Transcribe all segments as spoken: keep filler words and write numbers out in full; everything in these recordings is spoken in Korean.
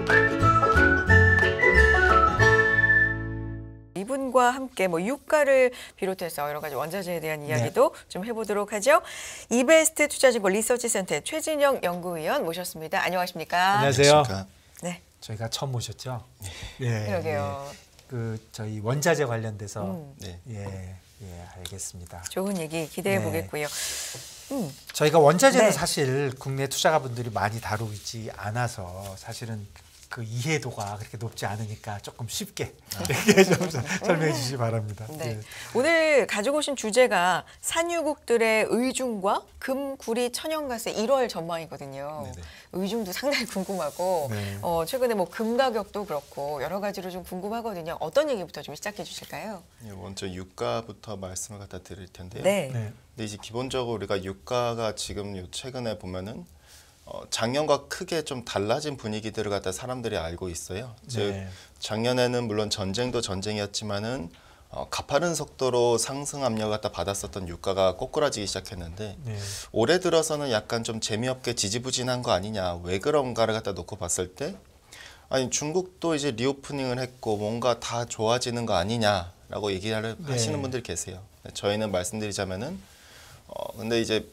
이분과 함께 뭐 유가를 비롯해서 여러 가지 원자재에 대한 이야기도 네. 좀 해보도록 하죠. 이베스트 투자증권 리서치센터의 최진영 연구위원 모셨습니다. 안녕하십니까? 안녕하세요. 네. 저희가 처음 모셨죠. 네. 그러게요. 예. 그 저희 원자재 관련돼서 음. 네. 예, 예, 알겠습니다. 좋은 얘기 기대해 네. 보겠고요. 음. 저희가 원자재는 네. 사실 국내 투자가분들이 많이 다루지 않아서 사실은 그 이해도가 그렇게 높지 않으니까 조금 쉽게 이렇게 좀 설명해 주시기 바랍니다. 네. 네. 오늘 가지고 오신 주제가 산유국들의 의중과 금, 구리, 천연가스 일월 전망이거든요. 네네. 의중도 상당히 궁금하고 네. 어, 최근에 뭐 금 가격도 그렇고 여러 가지로 좀 궁금하거든요. 어떤 얘기부터 좀 시작해 주실까요? 네, 먼저 유가부터 말씀을 갖다 드릴 텐데요. 네. 네. 근데 이제 기본적으로 우리가 유가가 지금 요 최근에 보면은 어, 작년과 크게 좀 달라진 분위기들을 갖다 사람들이 알고 있어요. 네. 즉 작년에는 물론 전쟁도 전쟁이었지만은 어, 가파른 속도로 상승 압력을 갖다 받았었던 유가가 꼬꾸라지기 시작했는데 네. 올해 들어서는 약간 좀 재미없게 지지부진한 거 아니냐, 왜 그런가를 갖다 놓고 봤을 때 아니 중국도 이제 리오프닝을 했고 뭔가 다 좋아지는 거 아니냐라고 얘기를 네. 하시는 분들이 계세요. 저희는 말씀드리자면은 어, 근데 이제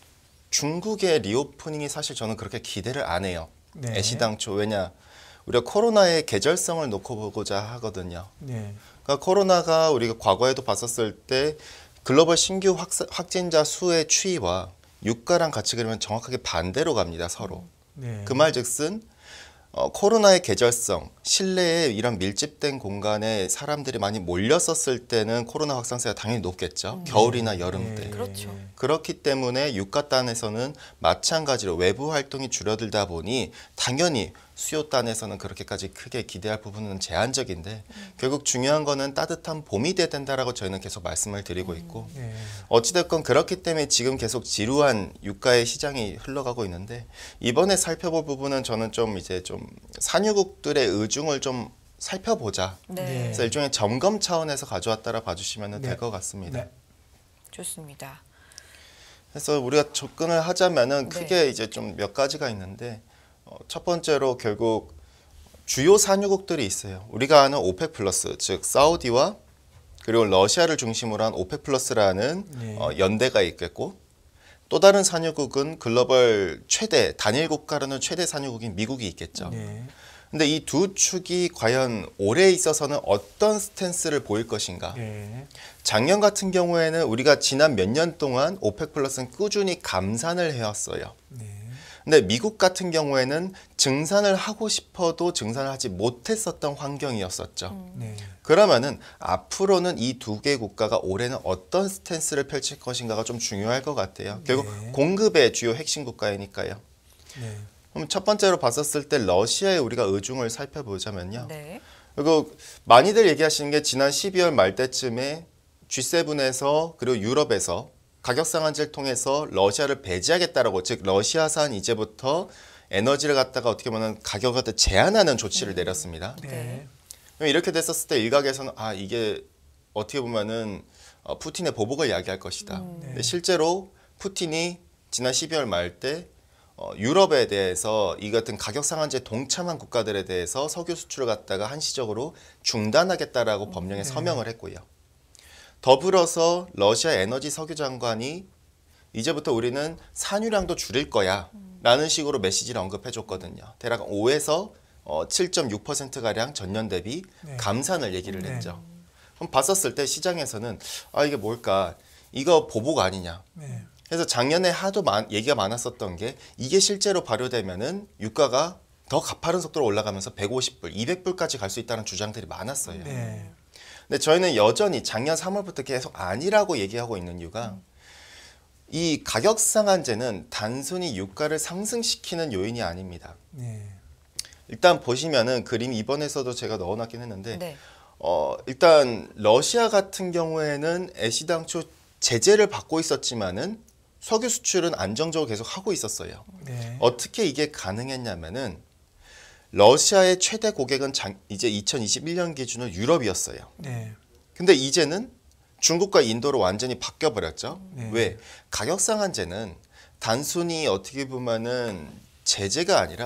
중국의 리오프닝이 사실 저는 그렇게 기대를 안 해요. 네. 애시당초. 왜냐? 우리가 코로나의 계절성을 놓고 보고자 하거든요. 네. 그러니까 코로나가 우리가 과거에도 봤었을 때 글로벌 신규 확, 확진자 수의 추이와 유가랑 같이 그러면 정확하게 반대로 갑니다. 서로. 네. 그 말즉슨 어, 코로나의 계절성, 실내에 이런 밀집된 공간에 사람들이 많이 몰렸었을 때는 코로나 확산세가 당연히 높겠죠. 음. 겨울이나 여름 때. 네. 그렇죠. 그렇기 때문에 유가단에서는 마찬가지로 외부 활동이 줄어들다 보니 당연히 수요단에서는 그렇게까지 크게 기대할 부분은 제한적인데 음. 결국 중요한 거는 따뜻한 봄이 돼야 된다라고 저희는 계속 말씀을 드리고 있고 음. 네. 어찌됐건 그렇기 때문에 지금 계속 지루한 유가의 시장이 흘러가고 있는데 이번에 살펴볼 부분은 저는 좀 이제 좀 산유국들의 의중을 좀 살펴보자. 네. 그래서 일종의 점검 차원에서 가져왔다라 봐주시면 네. 될 것 같습니다. 네. 좋습니다. 그래서 우리가 접근을 하자면은 크게 네. 이제 좀 몇 가지가 있는데 어, 첫 번째로 결국 주요 산유국들이 있어요. 우리가 아는 오펙 플러스, 즉 사우디와 그리고 러시아를 중심으로 한 오펙 플러스라는 네. 어, 연대가 있겠고 또 다른 산유국은 글로벌 최대 단일 국가로는 최대 산유국인 미국이 있겠죠. 네. 근데 이 두 축이 과연 올해에 있어서는 어떤 스탠스를 보일 것인가? 네. 작년 같은 경우에는 우리가 지난 몇 년 동안 오펙 플러스는 꾸준히 감산을 해왔어요. 네. 근데 미국 같은 경우에는 증산을 하고 싶어도 증산을 하지 못했었던 환경이었었죠. 음. 네. 그러면은 앞으로는 이 두 개 국가가 올해는 어떤 스탠스를 펼칠 것인가가 좀 중요할 것 같아요. 결국 네. 공급의 주요 핵심 국가이니까요. 네. 그럼 첫 번째로 봤었을 때 러시아의 우리가 의중을 살펴보자면요. 네. 그리고 많이들 얘기하시는 게 지난 십이월 말 때쯤에 지 세븐에서 그리고 유럽에서 가격 상한제를 통해서 러시아를 배제하겠다라고, 즉 러시아산 이제부터 에너지를 갖다가 어떻게 보면 가격을 갖다 제한하는 조치를 음. 내렸습니다. 네. 이렇게 됐었을 때 일각에서는 아 이게 어떻게 보면은 어, 푸틴의 보복을 야기할 것이다. 음. 근데 실제로 푸틴이 지난 십이월 말 때 어, 유럽에 대해서 이 같은 가격 상한제 동참한 국가들에 대해서 석유 수출을 갖다가 한시적으로 중단하겠다라고 음. 법령에 네. 서명을 했고요. 더불어서 러시아 에너지 석유 장관이 이제부터 우리는 산유량도 줄일 거야 라는 식으로 메시지를 언급해 줬거든요. 대략 오에서 어, 칠 점 육 퍼센트가량 전년 대비 네. 감산을 얘기를 네. 했죠. 그럼 봤었을 때 시장에서는 아 이게 뭘까? 이거 보복 아니냐. 네. 그래서 작년에 하도 많, 얘기가 많았었던 게 이게 실제로 발효되면은 유가가 더 가파른 속도로 올라가면서 백오십 불, 이백 불까지 갈 수 있다는 주장들이 많았어요. 네. 근데 저희는 여전히 작년 삼월부터 계속 아니라고 얘기하고 있는 이유가 음. 이 가격 상한제는 단순히 유가를 상승시키는 요인이 아닙니다. 네. 일단 보시면은 그림 이번에서도 제가 넣어놨긴 했는데 네. 어, 일단 러시아 같은 경우에는 애시당초 제재를 받고 있었지만은 석유 수출은 안정적으로 계속 하고 있었어요. 네. 어떻게 이게 가능했냐면은 러시아의 최대 고객은 장, 이제 이천이십일 년 기준으로 유럽이었어요. 네. 근데 이제는 중국과 인도로 완전히 바뀌어버렸죠. 네. 왜? 가격 상한제는 단순히 어떻게 보면은 제재가 아니라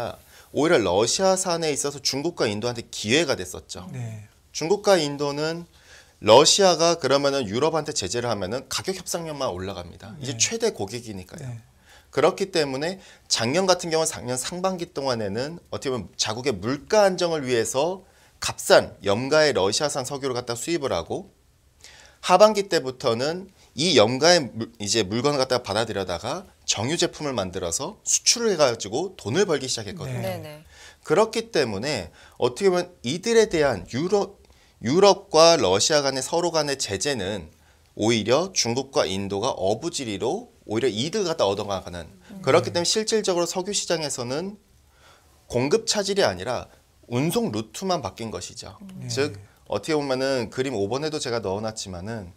오히려 러시아산에 있어서 중국과 인도한테 기회가 됐었죠. 네. 중국과 인도는 러시아가 그러면은 유럽한테 제재를 하면은 가격 협상력만 올라갑니다. 이제 네. 최대 고객이니까요. 네. 그렇기 때문에 작년 같은 경우는 작년 상반기 동안에는 어떻게 보면 자국의 물가 안정을 위해서 값싼 염가의 러시아산 석유를 갖다 수입을 하고 하반기 때부터는 이 염가의 물, 이제 물건을 갖다가 받아들여다가 정유 제품을 만들어서 수출을 해가지고 돈을 벌기 시작했거든요. 네. 네네. 그렇기 때문에 어떻게 보면 이들에 대한 유럽 유럽과 러시아 간의 서로 간의 제재는 오히려 중국과 인도가 어부지리로 오히려 이득을 갖다 얻어가는 음. 그렇기 때문에 실질적으로 석유 시장에서는 공급 차질이 아니라 운송 루트만 바뀐 것이죠. 네. 즉 어떻게 보면은 그림 오 번에도 제가 넣어놨지만은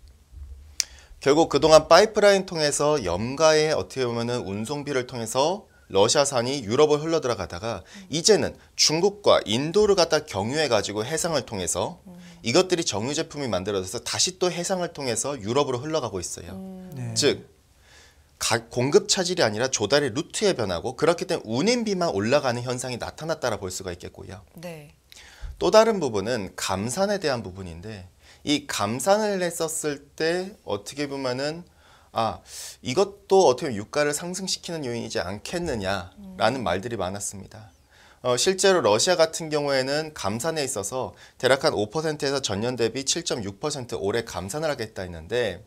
결국 그동안 파이프라인 통해서 염가의 어떻게 보면은 운송비를 통해서 러시아산이 유럽을 흘러 들어가다가 이제는 중국과 인도를 갖다 경유해 가지고 해상을 통해서 이것들이 정유 제품이 만들어져서 다시 또 해상을 통해서 유럽으로 흘러가고 있어요. 네. 즉 가, 공급 차질이 아니라 조달의 루트에 변하고 그렇기 때문에 운임비만 올라가는 현상이 나타났다라 볼 수가 있겠고요. 네. 또 다른 부분은 감산에 대한 부분인데 이 감산을 했었을 때 어떻게 보면은 아 이것도 어떻게 보면 유가를 상승시키는 요인이지 않겠느냐라는 말들이 많았습니다. 어, 실제로 러시아 같은 경우에는 감산에 있어서 대략 한 오 퍼센트에서 전년 대비 칠 점 육 퍼센트 올해 감산을 하겠다 했는데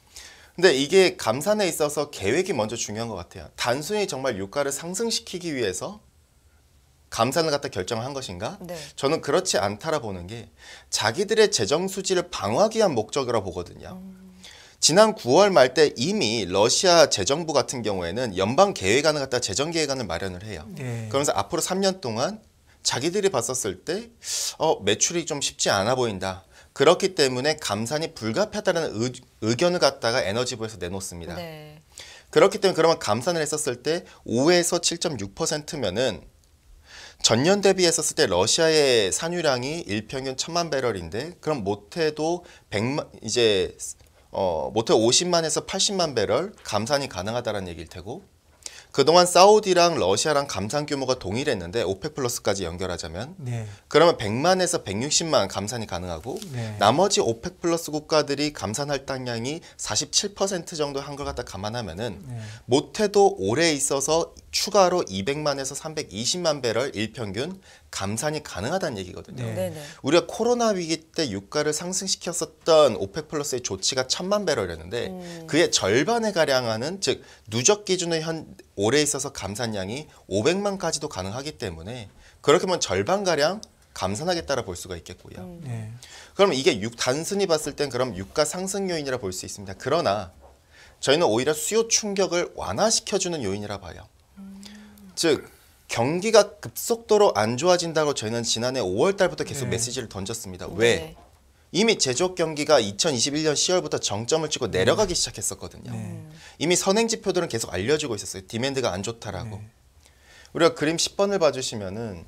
근데 이게 감산에 있어서 계획이 먼저 중요한 것 같아요. 단순히 정말 유가를 상승시키기 위해서 감산을 갖다 결정한 것인가? 네. 저는 그렇지 않다라 보는 게 자기들의 재정 수지를 방어하기 위한 목적이라고 보거든요. 음. 지난 구월 말 때 이미 러시아 재정부 같은 경우에는 연방 계획안을 갖다 재정 계획안을 마련을 해요. 네. 그러면서 앞으로 삼 년 동안 자기들이 봤었을 때 어, 매출이 좀 쉽지 않아 보인다. 그렇기 때문에 감산이 불가피하다는 의, 의견을 갖다가 에너지부에서 내놓습니다. 네. 그렇기 때문에 그러면 감산을 했었을 때 오에서 칠 점 육 퍼센트면은 전년 대비했었을 때 러시아의 산유량이 일평균 천만 배럴인데 그럼 못해도 백만 이제 어 못해 오십만에서 팔십만 배럴 감산이 가능하다는 얘기일 테고 그동안 사우디랑 러시아랑 감산 규모가 동일했는데 오펙 플러스까지 연결하자면 네. 그러면 백만에서 백육십만 감산이 가능하고 네. 나머지 오펙 플러스 국가들이 감산 할당량이 사십칠 퍼센트 정도 한 걸 갖다 감안하면은 네. 못해도 올해 있어서 추가로 이백만에서 삼백이십만 배럴 일평균 감산이 가능하다는 얘기거든요. 네. 네네. 우리가 코로나 위기 때 유가를 상승시켰었던 오펙 플러스의 조치가 천만 배럴이었는데 음. 그의 절반에 가량하는 즉 누적 기준의 현 올해 있어서 감산량이 오백만까지도 가능하기 때문에 그렇게 보면 절반가량 감산하겠다라 볼 수가 있겠고요. 음. 네. 그럼 이게 육, 단순히 봤을 땐 그럼 유가 상승 요인이라 볼 수 있습니다. 그러나 저희는 오히려 수요 충격을 완화시켜주는 요인이라 봐요. 음. 즉 경기가 급속도로 안 좋아진다고 저희는 지난해 오월 달부터 계속 네. 메시지를 던졌습니다. 왜? 네. 이미 제조업 경기가 이천이십일 년 시월부터 정점을 찍고 내려가기 시작했었거든요. 네. 이미 선행 지표들은 계속 알려주고 있었어요. 디맨드가 안 좋다라고. 네. 우리가 그림 십 번을 봐주시면은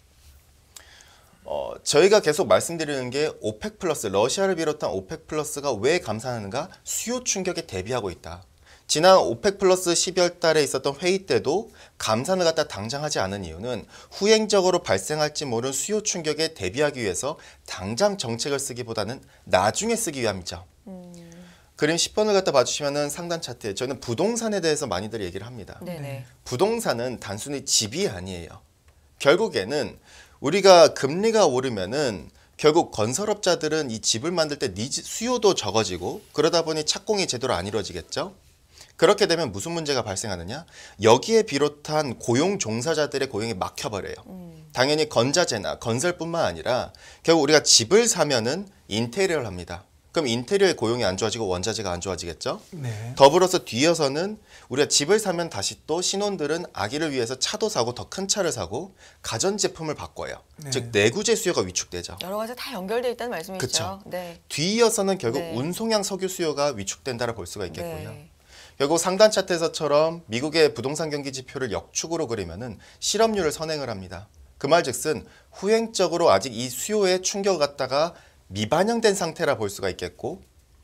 어, 저희가 계속 말씀드리는 게 오펙 플러스, 러시아를 비롯한 오펙 플러스가 왜 감산하는가? 수요 충격에 대비하고 있다. 지난 오펙 플러스 십이월 달에 있었던 회의 때도 감산을 갖다 당장 하지 않은 이유는 후행적으로 발생할지 모르는 수요 충격에 대비하기 위해서 당장 정책을 쓰기보다는 나중에 쓰기 위함이죠. 음. 그림 십 번을 갖다 봐주시면 상단 차트에 저는 부동산에 대해서 많이들 얘기를 합니다. 네네. 부동산은 단순히 집이 아니에요. 결국에는 우리가 금리가 오르면은 결국 건설업자들은 이 집을 만들 때 니즈, 수요도 적어지고 그러다 보니 착공이 제대로 안 이루어지겠죠. 그렇게 되면 무슨 문제가 발생하느냐? 여기에 비롯한 고용 종사자들의 고용이 막혀버려요. 음. 당연히 건자재나 건설뿐만 아니라 결국 우리가 집을 사면은 인테리어를 합니다. 그럼 인테리어의 고용이 안 좋아지고 원자재가 안 좋아지겠죠? 네. 더불어서 뒤이어서는 우리가 집을 사면 다시 또 신혼들은 아기를 위해서 차도 사고 더 큰 차를 사고 가전제품을 바꿔요. 네. 즉 내구재 수요가 위축되죠. 여러 가지 다 연결돼 있다는 말씀이시죠. 그쵸. 네. 뒤이어서는 결국 네. 운송량 석유 수요가 위축된다라 볼 수가 있겠고요. 네. 결국 상단 차트에서처럼 미국의 부동산 경기 지표를 역축으로 그리면은 실업률을 선행을 합니다. 그 말즉슨 후행적으로 아직 이 수요의 충격을 갖다가 미반영된 상태라 볼 수가 있겠고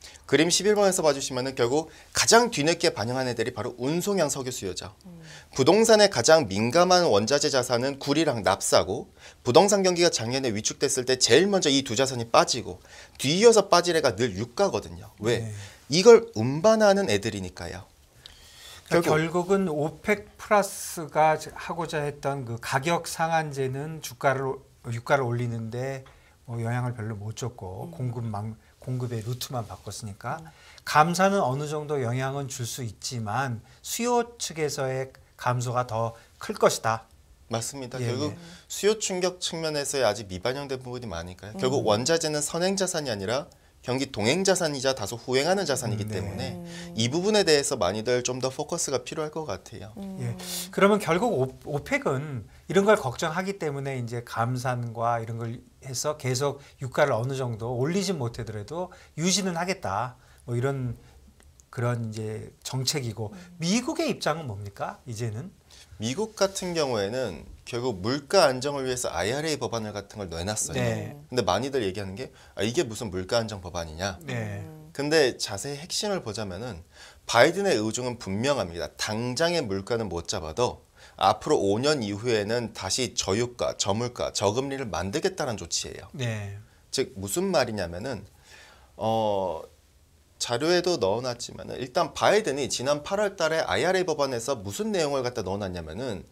그림 십일 번에서 봐주시면은 결국 가장 뒤늦게 반영한 애들이 바로 운송형 석유 수요죠. 음. 부동산에 가장 민감한 원자재 자산은 구리랑 납사고 부동산 경기가 작년에 위축됐을 때 제일 먼저 이 두 자산이 빠지고 뒤이어서 빠질 애가 늘 유가거든요. 왜? 네. 이걸 운반하는 애들이니까요. 그러니까 결국은 오펙 플러스가 하고자 했던 그 가격 상한제는 주가를 유가를 올리는데 뭐 영향을 별로 못 줬고 음. 공급망 공급의 루트만 바꿨으니까 음. 감사는 어느 정도 영향은 줄 수 있지만 수요 측에서의 감소가 더 클 것이다. 맞습니다. 예, 결국 예. 수요 충격 측면에서의 아직 미반영된 부분이 많으니까요. 음. 결국 원자재는 선행 자산이 아니라 경기 동행 자산이자 다소 후행하는 자산이기 음, 네. 때문에 음. 이 부분에 대해서 많이들 좀 더 포커스가 필요할 것 같아요. 음. 예. 그러면 결국 오, 오펙은 이런 걸 걱정하기 때문에 이제 감산과 이런 걸 해서 계속 유가를 어느 정도 올리진 못하더라도 유지는 하겠다. 뭐 이런 그런 이제 정책이고 음. 미국의 입장은 뭡니까? 이제는 미국 같은 경우에는 결국 물가 안정을 위해서 아이알에이 법안을 같은 걸 내놨어요. 네. 근데 많이들 얘기하는 게 아, 이게 무슨 물가 안정 법안이냐. 네. 근데 자세히 핵심을 보자면은 바이든의 의중은 분명합니다. 당장의 물가는 못 잡아도 앞으로 오 년 이후에는 다시 저유가, 저물가, 저금리를 만들겠다는 조치예요. 네. 즉 무슨 말이냐면은 어 자료에도 넣어놨지만은 일단 바이든이 지난 팔월 달에 아이알에이 법안에서 무슨 내용을 갖다 넣어놨냐면은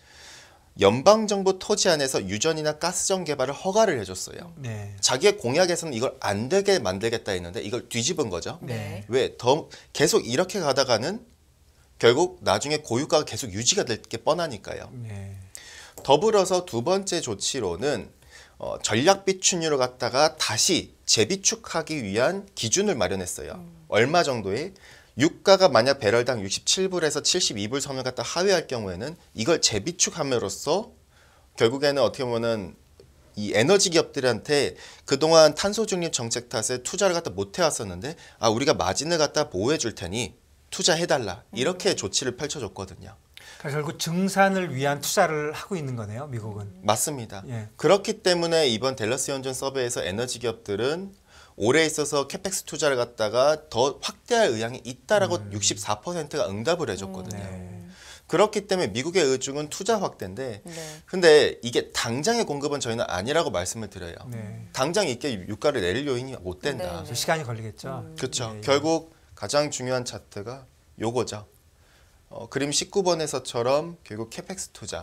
연방정부 토지 안에서 유전이나 가스전 개발을 허가를 해줬어요. 네. 자기의 공약에서는 이걸 안 되게 만들겠다 했는데 이걸 뒤집은 거죠. 네. 왜? 더 계속 이렇게 가다가는 결국 나중에 고유가가 계속 유지가 될 게 뻔하니까요. 네. 더불어서 두 번째 조치로는 어, 전략 비축률을 갖다가 다시 재비축하기 위한 기준을 마련했어요. 음. 얼마 정도의? 유가가 만약 배럴당 육십칠 불에서 칠십이 불 선을 갖다 하회할 경우에는 이걸 재비축함으로써 결국에는 어떻게 보면은 이 에너지 기업들한테 그동안 탄소 중립 정책 탓에 투자를 갖다 못 해왔었는데 아 우리가 마진을 갖다 보호해 줄 테니 투자해달라 이렇게 음. 조치를 펼쳐줬거든요. 그러니까 결국 증산을 위한 투자를 하고 있는 거네요, 미국은. 맞습니다. 예. 그렇기 때문에 이번 댈러스 연준 서베이에서 에너지 기업들은 올해 있어서 캐펙스 투자를 갖다가 더 확대할 의향이 있다라고 음. 육십사 퍼센트가 응답을 해줬거든요. 네. 그렇기 때문에 미국의 의중은 투자 확대인데 네. 근데 이게 당장의 공급은 저희는 아니라고 말씀을 드려요. 네. 당장 이게 유가를 내릴 요인이 못 된다. 네, 네. 시간이 걸리겠죠. 음. 그렇죠. 네, 결국 가장 중요한 차트가 요거죠. 어, 그림 십구 번에서처럼 결국 캐펙스 투자.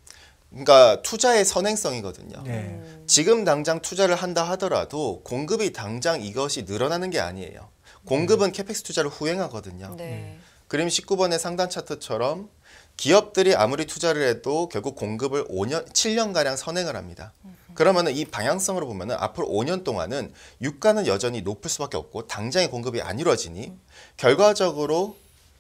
그러니까 투자의 선행성이거든요. 네. 지금 당장 투자를 한다 하더라도 공급이 당장 이것이 늘어나는 게 아니에요. 공급은 캐펙스 투자를 후행하거든요. 네. 그림 십구 번의 상단 차트처럼 기업들이 아무리 투자를 해도 결국 공급을 오 년, 칠 년가량 선행을 합니다. 그러면 이 방향성으로 보면 앞으로 오 년 동안은 유가는 여전히 높을 수밖에 없고 당장의 공급이 안 이루어지니 결과적으로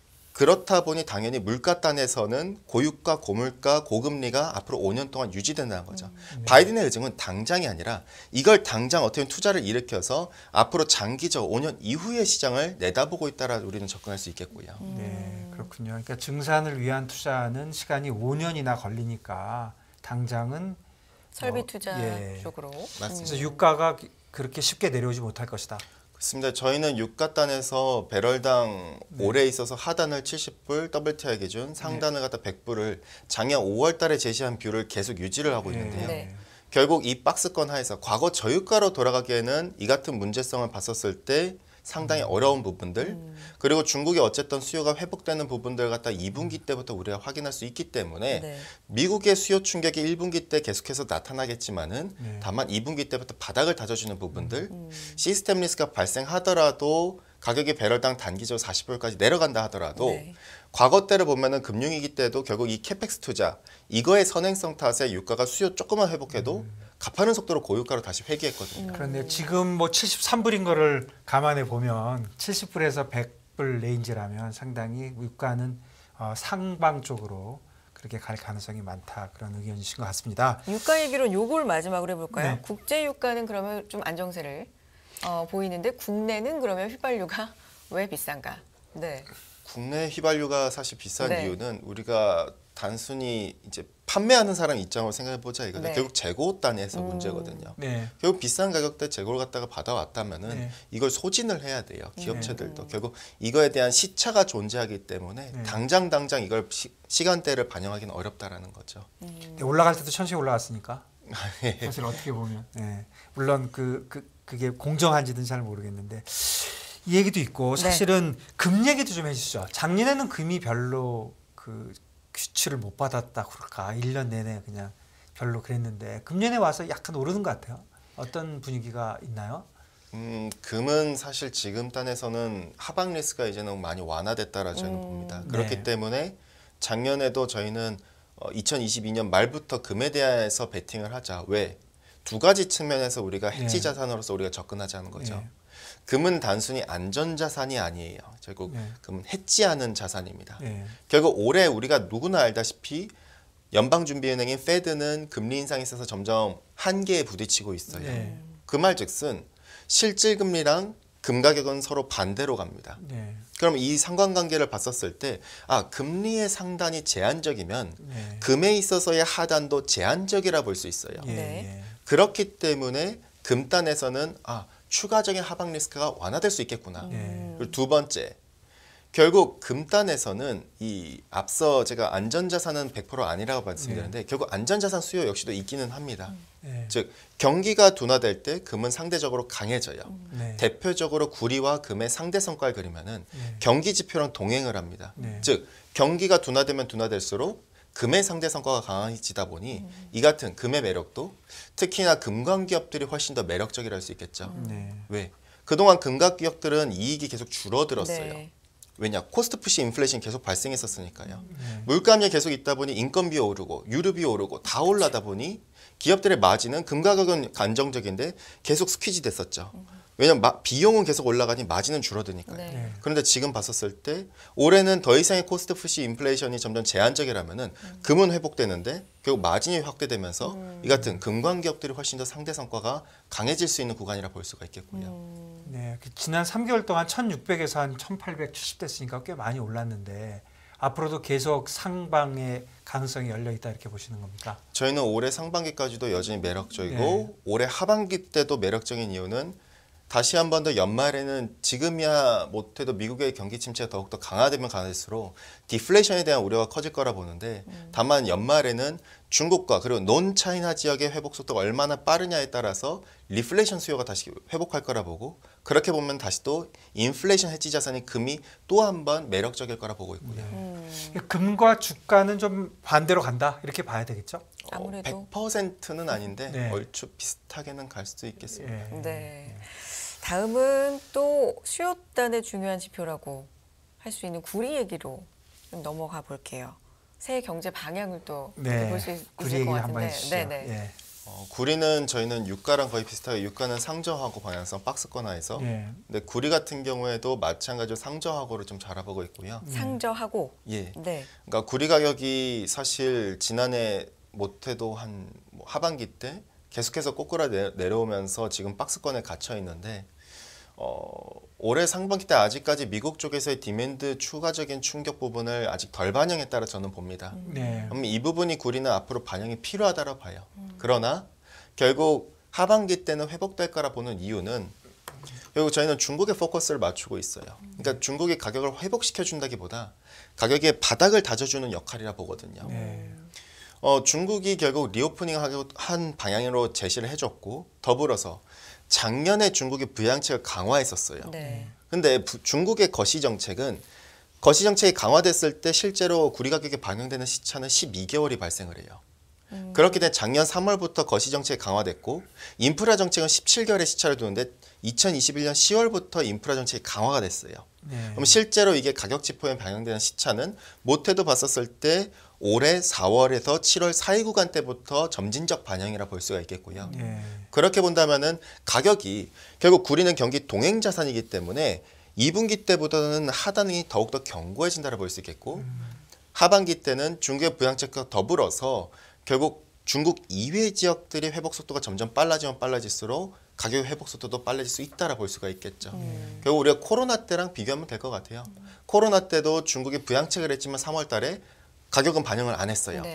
그렇다 보니 당연히 물가단에서는 고유가, 고물가, 고금리가 앞으로 오 년 동안 유지된다는 거죠. 음. 바이든의 의중은 당장이 아니라 이걸 당장 어떻게 투자를 일으켜서 앞으로 장기적 오 년 이후의 시장을 내다보고 있다라 우리는 접근할 수 있겠고요. 음. 네, 그렇군요. 그러니까 증산을 위한 투자는 시간이 오 년이나 걸리니까 당장은 설비 투자 어, 예. 쪽으로. 맞습니다. 그래서 유가가 그렇게 쉽게 내려오지 못할 것이다. 그렇습니다. 저희는 유가단에서 배럴당 네. 올해 있어서 하단을 칠십 불, 더블유티아이 기준, 상단을 갖다 백 불을 작년 오월 달에 제시한 뷰를 계속 유지를 하고 있는데요. 네. 결국 이 박스권 하에서 과거 저유가로 돌아가기에는 이 같은 문제성을 봤었을 때 상당히 어려운 부분들 음. 그리고 중국의 어쨌든 수요가 회복되는 부분들 갖다 이 분기 때부터 우리가 확인할 수 있기 때문에 네. 미국의 수요 충격이 일 분기 때 계속해서 나타나겠지만은 네. 다만 이 분기 때부터 바닥을 다져주는 부분들 음. 시스템 리스크가 발생하더라도 가격이 배럴당 단기적으로 사십 불까지 내려간다 하더라도 네. 과거 때를 보면은 금융위기 때도 결국 이 캐펙스 투자 이거의 선행성 탓에 유가가 수요 조금만 회복해도 음. 갚하는 속도로 고유가로 다시 회귀했거든요. 그런데 지금 뭐 칠십삼 불인 거를 감안해 보면 칠십 불에서 백 불 레인지라면 상당히 유가는 어, 상방 쪽으로 그렇게 갈 가능성이 많다 그런 의견이신 것 같습니다. 유가 얘기로 요걸 마지막으로 해볼까요? 네. 국제 유가는 그러면 좀 안정세를 어, 보이는데 국내는 그러면 휘발유가 왜 비싼가? 네. 국내 휘발유가 사실 비싼 네. 이유는 우리가 단순히 이제 판매하는 사람 입장으로 생각해보자 이거죠. 네. 결국 재고 단위에서 음. 문제거든요. 네. 결국 비싼 가격대 재고를 갖다가 받아왔다면은 네. 이걸 소진을 해야 돼요. 기업체들도 음. 결국 이거에 대한 시차가 존재하기 때문에 네. 당장 당장 이걸 시, 시간대를 반영하기는 어렵다라는 거죠. 음. 네, 올라갈 때도 천천히 올라갔으니까 사실 어떻게 보면 네. 물론 그, 그 그게 공정한지는 잘 모르겠는데 이 얘기도 있고 사실은 네. 금 얘기도 좀 해주시죠. 작년에는 금이 별로 그 규칙을 못 받았다 그럴까 일 년 내내 그냥 별로 그랬는데 금년에 와서 약간 오르는 것 같아요. 어떤 분위기가 있나요? 음, 금은 사실 지금 단에서는 하방 리스크가 이제는 많이 완화됐다라 저는 음. 봅니다. 그렇기 네. 때문에 작년에도 저희는 어, 이천이십이 년 말부터 금에 대해서 베팅을 하자. 왜? 두 가지 측면에서 우리가 해지 네. 자산으로서 우리가 접근하자는 거죠. 네. 금은 단순히 안전 자산이 아니에요. 결국 네. 금은 해지하는 자산입니다. 네. 결국 올해 우리가 누구나 알다시피 연방준비은행인 페드는 금리 인상에 있어서 점점 한계에 부딪히고 있어요. 네. 그 말즉슨 실질금리랑 금 가격은 서로 반대로 갑니다. 네. 그럼 이 상관관계를 봤었을 때 아, 금리의 상단이 제한적이면 네. 금에 있어서의 하단도 제한적이라 볼 수 있어요. 예, 네. 예. 그렇기 때문에 금단에서는 아, 추가적인 하방 리스크가 완화될 수 있겠구나. 네. 그리고 두 번째, 결국 금단에서는 이 앞서 제가 안전자산은 백 퍼센트 아니라고 말씀드렸는데 결국 안전자산 수요 역시도 있기는 합니다. 네. 즉 경기가 둔화될 때 금은 상대적으로 강해져요. 네. 대표적으로 구리와 금의 상대 성과를 그리면은 네. 경기 지표랑 동행을 합니다. 네. 즉 경기가 둔화되면 둔화될수록 금의 상대 성과가 강해지다 보니 음. 이 같은 금의 매력도 특히나 금광 기업들이 훨씬 더 매력적이라 할 수 있겠죠. 네. 왜? 그동안 금광 기업들은 이익이 계속 줄어들었어요. 네. 왜냐? 코스트 푸시 인플레이션이 계속 발생했었으니까요. 네. 물가이 계속 있다 보니 인건비 오르고 유류비 오르고 다 올라다 보니 기업들의 마진은 금 가격은 안정적인데 계속 스퀴지 됐었죠. 왜냐면 마, 비용은 계속 올라가니 마진은 줄어드니까요. 네. 네. 그런데 지금 봤었을 때 올해는 더 이상의 코스트 푸시 인플레이션이 점점 제한적이라면은 금은 회복되는데 결국 마진이 확대되면서 음. 이 같은 금광 기업들이 훨씬 더 상대 성과가 강해질 수 있는 구간이라 볼 수가 있겠고요. 음. 네, 그 지난 삼 개월 동안 천육백에서 한 천팔백칠십 됐으니까 꽤 많이 올랐는데 앞으로도 계속 상방의 가능성이 열려 있다 이렇게 보시는 겁니까? 저희는 올해 상반기까지도 여전히 매력적이고 네. 올해 하반기 때도 매력적인 이유는 다시 한 번 더 연말에는 지금이야 못해도 미국의 경기 침체가 더욱더 강화되면 강화될수록 디플레이션에 대한 우려가 커질 거라 보는데 다만 연말에는 중국과 그리고 논 차이나 지역의 회복 속도가 얼마나 빠르냐에 따라서 리플레이션 수요가 다시 회복할 거라 보고 그렇게 보면 다시 또 인플레이션 해지 자산인 금이 또 한 번 매력적일 거라 보고 있고요. 네. 음. 금과 주가는 좀 반대로 간다 이렇게 봐야 되겠죠? 아무래도. 어, 백 퍼센트는 아닌데 네. 얼추 비슷하게는 갈 수도 있겠습니다. 예. 네. 다음은 또 수요단의 중요한 지표라고 할 수 있는 구리 얘기로 좀 넘어가 볼게요. 새해 경제 방향을 또 네. 볼 수 구리 있을 얘기 것 한번 같은데. 해주시죠. 네네. 예. 어, 구리는 저희는 유가랑 거의 비슷하게 유가는 상저하고 방향성 박스권화해서 예. 근데 구리 같은 경우에도 마찬가지로 상저하고를 좀 잘해보고 있고요. 상저하고. 예. 네. 그러니까 구리 가격이 사실 지난해 못해도 한뭐 하반기 때 계속해서 꼬꾸라 내, 내려오면서 지금 박스권에 갇혀 있는데 어, 올해 상반기 때 아직까지 미국 쪽에서의 디맨드 추가적인 충격 부분을 아직 덜 반영했다라 저는 봅니다. 네. 그럼 이 부분이 구리는 앞으로 반영이 필요하다고 봐요. 그러나 결국 하반기 때는 회복될 거라 보는 이유는 결국 저희는 중국에 포커스를 맞추고 있어요. 그러니까 중국이 가격을 회복시켜 준다기보다 가격의 바닥을 다져주는 역할이라 보거든요. 네. 어, 중국이 결국 리오프닝 한 방향으로 제시를 해줬고 더불어서 작년에 중국이 부양책을 강화했었어요. 네. 근데 부, 중국의 거시 정책은 거시 정책이 강화됐을 때 실제로 구리 가격에 반영되는 시차는 십이 개월이 발생을 해요. 음. 그렇기 때문에 작년 삼월부터 거시 정책이 강화됐고 인프라 정책은 십칠 개월의 시차를 두는데 이천이십일 년 시월부터 인프라 정책이 강화가 됐어요. 네. 그럼 실제로 이게 가격 지표에 반영되는 시차는 못해도 봤었을 때 올해 사월에서 칠월 사이 구간 때부터 점진적 반영이라 볼 수가 있겠고요. 네. 그렇게 본다면은 가격이 결국 구리는 경기 동행 자산이기 때문에 이 분기 때보다는 하단이 더욱더 견고해진다고 볼 수 있겠고 음. 하반기 때는 중국의 부양책과 더불어서 결국 중국 이외 지역들의 회복 속도가 점점 빨라지면 빨라질수록 가격 회복 속도도 빨라질 수 있다라 볼 수가 있겠죠. 음. 결국 우리가 코로나 때랑 비교하면 될 것 같아요. 코로나 때도 중국이 부양책을 했지만 삼월 달에 가격은 반영을 안 했어요. 네.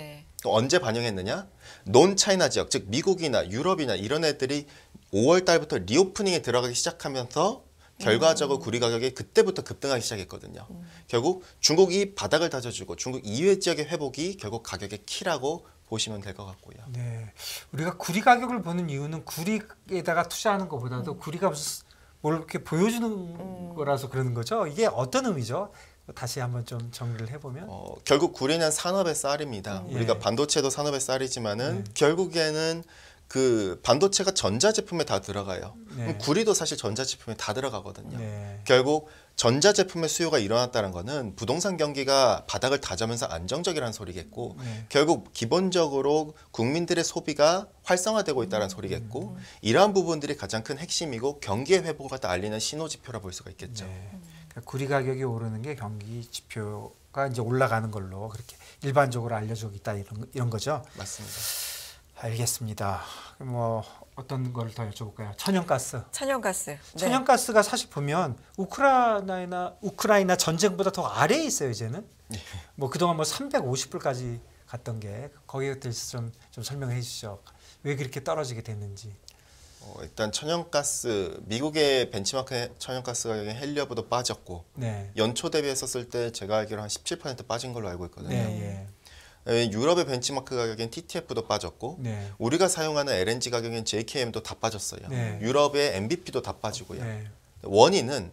언제 반영했느냐? 논 차이나 지역, 즉 미국이나 유럽이나 이런 애들이 오월 달부터 리오프닝에 들어가기 시작하면서 결과적으로 구리 가격이 그때부터 급등하기 시작했거든요. 음. 결국 중국이 바닥을 다져주고 중국 이외 지역의 회복이 결국 가격의 키라고 보시면 될 것 같고요. 네, 우리가 구리 가격을 보는 이유는 구리에다가 투자하는 것보다도 음. 구리가 무슨 뭘 이렇게 보여주는 음. 거라서 그러는 거죠. 이게 어떤 의미죠? 다시 한번 좀 정리를 해보면 어, 결국 구리는 산업의 쌀입니다. 음. 우리가 반도체도 산업의 쌀이지만은 네. 결국에는 그 반도체가 전자제품에 다 들어가요. 네. 그럼 구리도 사실 전자제품에 다 들어가거든요. 네. 결국 전자제품의 수요가 일어났다는 거는 부동산 경기가 바닥을 다져면서 안정적이라는 소리겠고 네. 결국 기본적으로 국민들의 소비가 활성화되고 있다는 음. 소리겠고 음. 이러한 부분들이 가장 큰 핵심이고 경기의 회복을 다 알리는 신호지표라 볼 수가 있겠죠. 네. 그러니까 구리 가격이 오르는 게 경기 지표가 이제 올라가는 걸로 그렇게 일반적으로 알려지고 있다 이런, 이런 거죠. 맞습니다. 알겠습니다. 뭐 어떤 걸 더 여쭤볼까요? 천연가스. 천연가스. 네. 천연가스가 사실 보면 우크라이나 우크라이나 전쟁보다 더 아래에 있어요 이제는. 네. 뭐 그동안 뭐 삼백오십 불까지 갔던 게 거기에 대해서 좀, 좀 설명해 주시죠. 왜 그렇게 떨어지게 됐는지. 어, 일단 천연가스 미국의 벤치마크 천연가스 가격이 헬리어보다 빠졌고 네. 연초 대비했었을 때 제가 알기로 한 십칠 퍼센트 빠진 걸로 알고 있거든요. 네, 예. 유럽의 벤치마크 가격엔 티티에프도 빠졌고 네. 우리가 사용하는 엘엔지 가격엔 제이케이엠도 다 빠졌어요. 네. 유럽의 엠비피도 다 빠지고요. 네. 원인은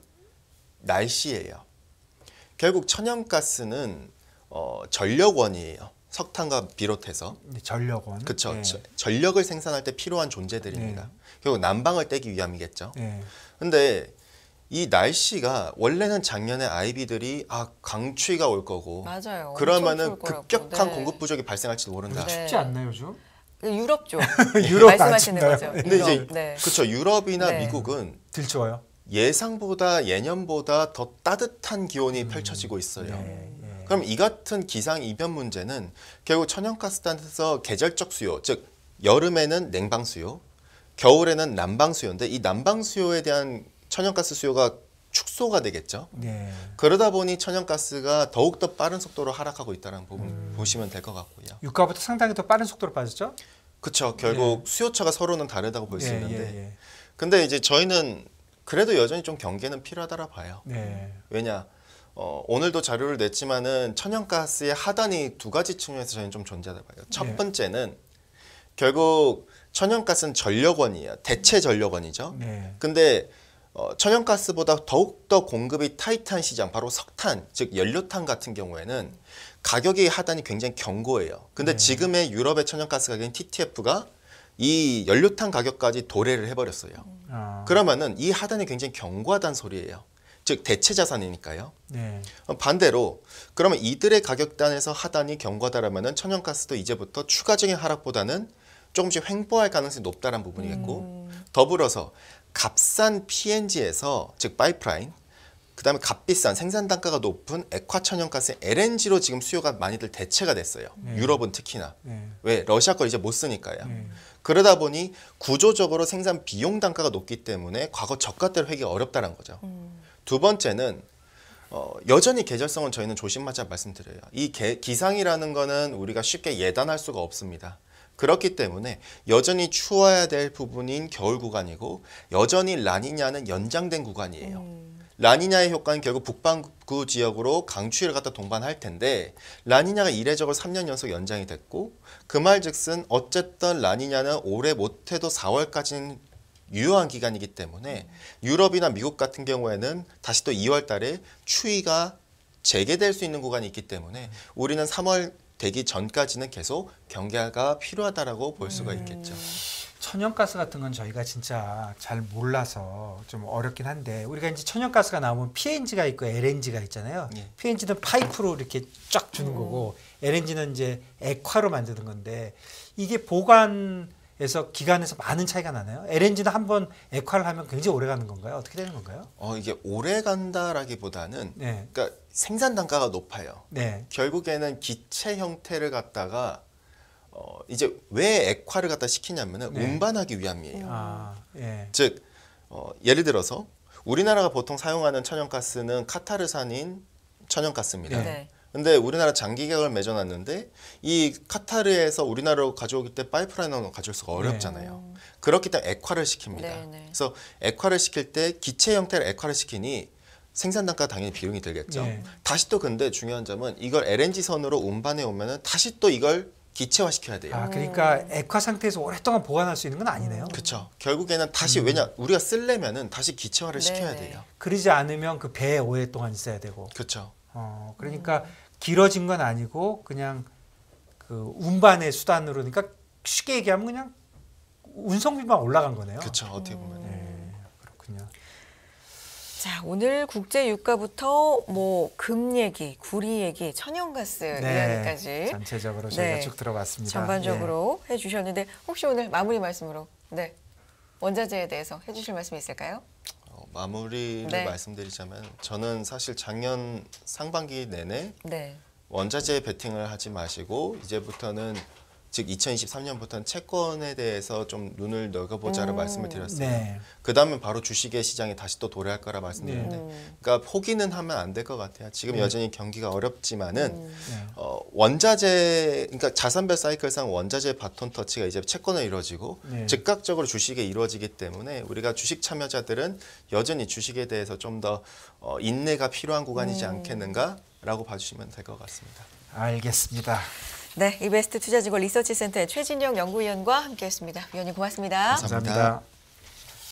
날씨예요. 결국 천연가스는 어, 전력원이에요. 석탄과 비롯해서. 네, 전력원. 그렇죠. 네. 전력을 생산할 때 필요한 존재들입니다. 네. 결국 난방을 떼기 위함이겠죠. 네. 근데 이 날씨가 원래는 작년에 아이비들이 아 강추위가 올 거고 맞아요. 그러면은 급격한 네. 공급 부족이 발생할지도 모른다. 네. 춥지 않나요 요즘? 유럽 쪽 유럽 말씀하시는 거죠. 근데 유럽. 이제 네. 그렇죠. 유럽이나 네. 미국은 들 좋아요. 예상보다 예년보다 더 따뜻한 기온이 음. 펼쳐지고 있어요. 네. 네. 그럼 이 같은 기상 이변 문제는 결국 천연가스단에서 계절적 수요, 즉 여름에는 냉방 수요, 겨울에는 난방 수요인데 이 난방 수요에 대한 천연가스 수요가 축소가 되겠죠. 네. 그러다 보니 천연가스가 더욱더 빠른 속도로 하락하고 있다는 부분 음. 보시면 될 것 같고요. 유가보다 상당히 더 빠른 속도로 빠졌죠? 그렇죠. 결국 네. 수요처가 서로는 다르다고 볼 수 예, 있는데 예, 예. 근데 이제 저희는 그래도 여전히 좀 경계는 필요하다라 봐요. 네. 왜냐? 어, 오늘도 자료를 냈지만은 천연가스의 하단이 두 가지 측면에서 저희는 좀 존재하다 봐요. 첫 네. 번째는 결국 천연가스는 전력원이에요. 대체 전력원이죠. 네. 근데 어, 천연가스보다 더욱더 공급이 타이트한 시장, 바로 석탄, 즉 연료탄 같은 경우에는 가격의 하단이 굉장히 견고해요. 근데 네. 지금의 유럽의 천연가스 가격인 티티에프가 이 연료탄 가격까지 도래를 해버렸어요. 아. 그러면은 이 하단이 굉장히 견고하다는 소리예요. 즉 대체 자산이니까요. 네. 반대로 그러면 이들의 가격단에서 하단이 견고하다라면은 천연가스도 이제부터 추가적인 하락보다는 조금씩 횡보할 가능성이 높다는 부분이겠고 음. 더불어서 값싼 피엔지에서 즉 파이프라인, 그다음에 값비싼 생산 단가가 높은 액화 천연가스 엘엔지로 지금 수요가 많이들 대체가 됐어요. 네. 유럽은 특히나. 네. 왜? 러시아 걸 이제 못 쓰니까요. 네. 그러다 보니 구조적으로 생산 비용 단가가 높기 때문에 과거 저가대로 하기 어렵다는 거죠. 음. 두 번째는 어, 여전히 계절성은 저희는 조심하자 말씀드려요. 이 개, 기상이라는 거는 우리가 쉽게 예단할 수가 없습니다. 그렇기 때문에 여전히 추워야 될 부분인 겨울 구간이고 여전히 라니냐는 연장된 구간이에요. 음. 라니냐의 효과는 결국 북반구 지역으로 강추위를 갖다 동반할 텐데 라니냐가 이례적으로 삼 년 연속 연장이 됐고 그 말즉슨 어쨌든 라니냐는 올해 못해도 사월까지는 유효한 기간이기 때문에 유럽이나 미국 같은 경우에는 다시 또 이월 달에 추위가 재개될 수 있는 구간이 있기 때문에 우리는 삼월 되기 전까지는 계속 경계가 필요하다라고 볼 수가 있겠죠. 천연가스 같은 건 저희가 진짜 잘 몰라서 좀 어렵긴 한데 우리가 이제 천연가스가 나오면 피엔지가 있고 엘엔지가 있잖아요. 예. 피엔지는 파이프로 이렇게 쫙 주는 음. 거고 엘엔지는 이제 액화로 만드는 건데 이게 보관에서 기간에서 많은 차이가 나나요? 엘엔지는 한번 액화를 하면 굉장히 오래 가는 건가요? 어떻게 되는 건가요? 어 이게 오래 간다라기보다는 네. 그러니까 생산 단가가 높아요. 네. 결국에는 기체 형태를 갖다가 어 이제 왜 액화를 갖다 시키냐면은 네. 운반하기 위함이에요. 아, 예. 즉 어, 예를 들어서 우리나라가 보통 사용하는 천연가스는 카타르산인 천연가스입니다. 네. 근데 우리나라 장기 계약을 맺어놨는데 이 카타르에서 우리나라로 가져오기 때 파이프라인으로 가져올 수가 어렵잖아요. 네. 그렇기 때문에 액화를 시킵니다. 네, 네. 그래서 액화를 시킬 때 기체 형태를 액화를 시키니 생산 단가가 당연히 비용이 들겠죠. 네. 다시 또 근데 중요한 점은 이걸 엘엔지 선으로 운반해 오면은 다시 또 이걸 기체화 시켜야 돼요. 아, 그러니까 액화 상태에서 오랫동안 보관할 수 있는 건 아니네요. 그렇죠. 결국에는 다시 음. 왜냐 우리가 쓰려면은 다시 기체화를 네, 시켜야 네. 돼요. 그러지 않으면 그 배에 오랫동안 있어야 되고. 그렇죠. 어, 그러니까 길어진 건 아니고 그냥 그 운반의 수단으로 그러니까 쉽게 얘기하면 그냥 운송비만 올라간 거네요. 그렇죠. 어떻게 보면. 네, 그렇군요. 자, 오늘 국제 유가부터 뭐 금 얘기, 구리 얘기, 천연가스 이야기까지 전체적으로 저희가 네, 쭉 들어봤습니다. 전반적으로 해주셨는데 혹시 오늘 마무리 말씀으로 네 원자재에 대해서 해주실 말씀이 있을까요? 어, 마무리를 네. 말씀드리자면 저는 사실 작년 상반기 내내 네. 원자재 베팅을 하지 마시고 이제부터는 즉 이천이십삼 년부터는 채권에 대해서 좀 눈을 넓어보자를 음. 말씀을 드렸어요. 네. 그 다음에 바로 주식의 시장이 다시 또 도래할 거라 말씀드렸는데 음. 그러니까 포기는 하면 안 될 것 같아요. 지금 네. 여전히 경기가 어렵지만은 음. 네. 어, 원자재 그러니까 자산별 사이클상 원자재 바톤 터치가 이제 채권에 이루어지고 네. 즉각적으로 주식에 이루어지기 때문에 우리가 주식 참여자들은 여전히 주식에 대해서 좀 더 어, 인내가 필요한 구간이지 음. 않겠는가라고 봐주시면 될 것 같습니다. 알겠습니다. 네, 이베스트 투자증권 리서치센터의 최진영 연구위원과 함께했습니다. 위원님 고맙습니다. 감사합니다. 감사합니다.